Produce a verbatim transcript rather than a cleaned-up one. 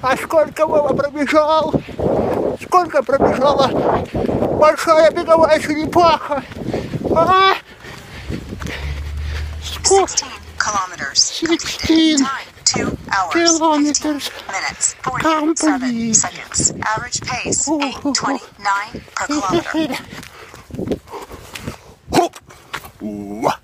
А сколько Вова пробежал? Сколько пробежала большая беговая черепаха? А? sixteen kilometers completed. Time two hours fifteen minutes forty-seven seconds. Average pace eight twenty-nine per kilometer. Хоп!